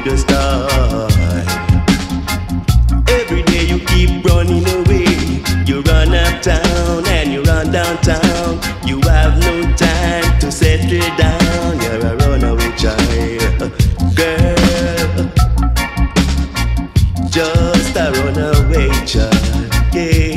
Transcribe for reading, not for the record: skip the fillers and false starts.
biggest time. Every day you keep running away. You run uptown and you run downtown. You have no time to settle down. You're a runaway child, girl. Just a runaway child, yeah.